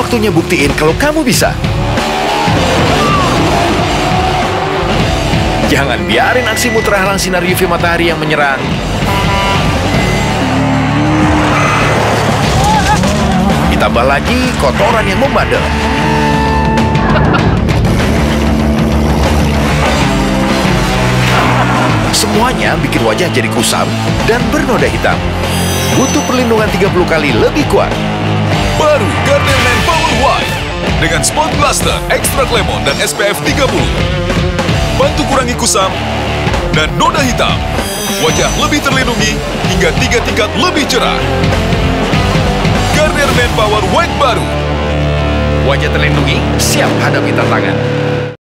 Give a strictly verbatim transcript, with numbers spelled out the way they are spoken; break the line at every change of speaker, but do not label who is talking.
waktunya buktiin kalau kamu bisa. Jangan biarin aksimu terhalang sinar U V matahari yang menyerang. Ditambah lagi kotoran yang membandel. Semuanya bikin wajah jadi kusam dan bernoda hitam. Butuh perlindungan tiga puluh kali lebih kuat.
Baru Garnier Men Power White dengan Spot Blaster, Extract Lemon dan S P F tiga puluh. Bantu kurangi kusam dan noda hitam. Wajah lebih terlindungi hingga tiga tingkat lebih cerah. Garnier Men Power White baru.
Wajah terlindungi, siap hadapi tantangan.